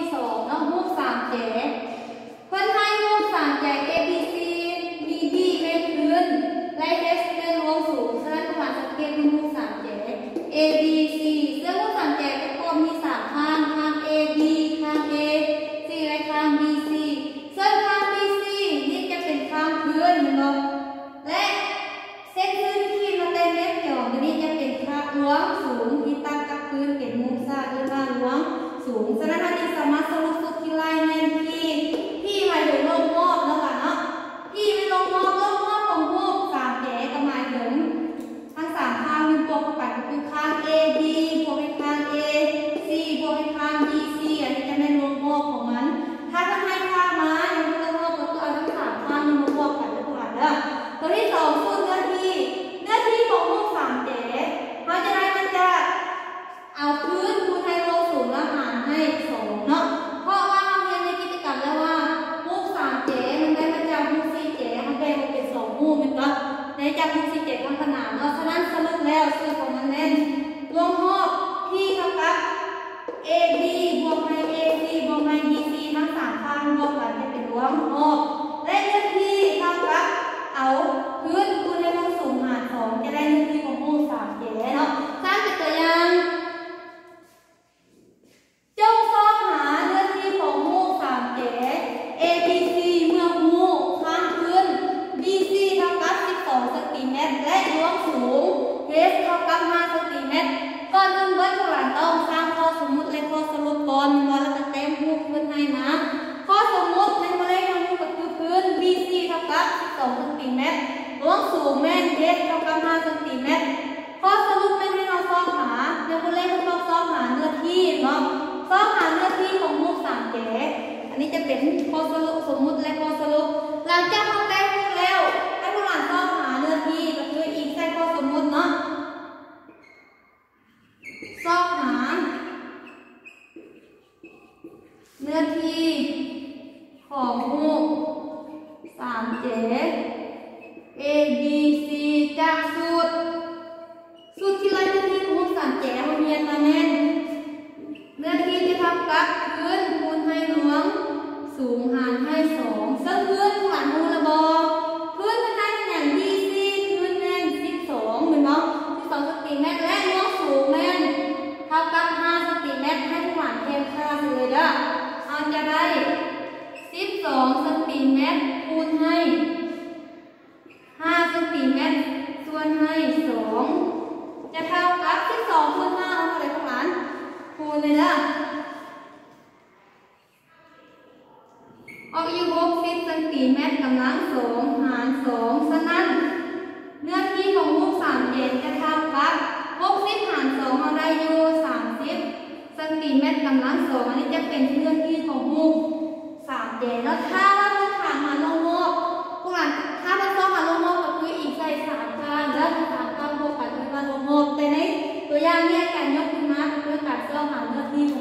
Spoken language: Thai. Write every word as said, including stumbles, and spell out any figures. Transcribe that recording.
สองเนาะรูปสามแฉกเพื่อนให้รูปสามแฉก A B C B D เป็นพื้นและ H เป็นรวงสูงฉะนั้นต้องหาสังเกตรูปสามแฉก A B C ซึ่งรูปสามแฉกจะกลมมีสามข้างข้าง A B ข้าง A C และข้าง B C ซึ่งข้าง B C นี่จะเป็นข้างพื้นเนาะและเส้นพื้นที่มันได้เล็บจอตัวนี้จะเป็นข้างล้วงสูงที่ตั้งกับพื้นเป็นมุมซาหรือว่าล้วงสูงฉะนั้นเราจะสามารถสรุปสุดที่ไล่แน่นที่ที่หมายถึงลงมอบแล้วกันเนาะที่เป็นลงมอบลงมอบของรูปสามแฉกก็หมายถึงทั้งสามข้างมีตัวประกอบก็คือข้าง A B บวกเป็นข้าง A C บวกเป็นข้าง B C อันนี้จะเป็นลงมอบของมันถ้าท่านให้ค่ามาอย่างลงมอบก็คือเอาทั้งสามข้างมาบวกกันแล้วกันเด้อตัวที่สองคือเนื้อที่เนื้อที่ของรูปสามแฉกเพราะฉะนั้นมันจะเอาพื้นคูณให้ลงสูงแล้วหารให้สองเนาะเพราะว่าเราเรียนในกิจกรรมแล้วว่ารูปสามแฉกมันได้มาจากรูปสี่แฉกมันแบ่งออกเป็นสองรูปเป็นก็ในจากรูปสี่แฉกข้างขนานเนาะฉะนั้นสรุปแล้วส่วนของมันแน่นรวมรอบที่เท่ากับ A B บวกให้ A C บวกให้ B C ทั้งสามข้างรวมกันจะเป็นรวมรอบและเนื้อที่เท่ากับเอาพื้นคูณให้ลงสูงหารสองจะได้เนื้อที่ของรูปสามแฉกเนาะสร้างเป็นตัวอย่างจงสอบหาเนื้อที่ของรูปสามแฉก A B C เมื่อรูปข้างพื้น B C เท่ากับสิบสองเซนติเมตรและล้วงสูง H เท่ากับห้าเซนติเมตรก่อนอื่นเบื้องหลังต้องสร้างข้อสมมุติและข้อสรุปก่อนว่าเราจะเต็มรูปพื้นให้นะข้อสมมุติในเมล็ดของรูปก็คือพื้น B C เท่ากับสิบสองเซนติเมตรล้วงสูงแม่น H เท่ากับห้าเซนติเมตรข้อสรุปแม่นให้เราสอบหาในเมล็ดของเราสอบหาเนื้อที่เนาะสอบหาเนื้อที่ของรูปสามแฉกอันนี้จะเป็นข้อสรุปสมมุติและข้อสรุปหลังจากเราได้รูปแล้วให้ผู้อ่านสอบหาเนื้อที่ก็คืออีกใส่ข้อสมมุติเนาะสอบหาเนื้อที่ของรูปสามแฉก A B C จากสูตรสูตรที่ไล่เนื้อที่ของรูปสามแฉกเราเรียนมาแน่นเนื้อที่จะเท่ากับพื้นคูณให้ล้วงสูงหารให้สองซึ่งพื้นหลังมูลบอพื้นเป็นได้เป็นอย่าง B C พื้นแน่นสิบสองเหมือนเนาะสิบสองเซนติเมตรและล้วงสูงแน่นเท่ากับห้าเซนติเมตรให้ทุกหลานเทมค่าเลยเด้อเอาจะได้สิบสองเซนติเมตรคูณให้ห้าเซนติเมตรส่วนให้สองจะเท่ากับสิบสองคูณห้าเอาเท่าไหร่ทุกหลานคูณเลยนะออกอยู่หกสิบเซนติเมตรกำลังสองหารสองฉะนั้นเนื้อที่ของรูปสามแฉกจะเท่ากับหกสิบหารสองเอาได้อยู่สามสิบเซนติเมตรกำลังสองอันนี้จะเป็นเนื้อที่ของรูปสามแฉกแล้วถ้าเราต้องถามหาลงมอบพวกเราถ้าเราต้องหาลงมอบก็คืออีกใส่สามข้างแล้วสามข้างบวกกันเป็นว่าลงมอบแต่ในตัวอย่างเนี่ยการยกขึ้นมาเพื่อการต้องหาเนื้อที่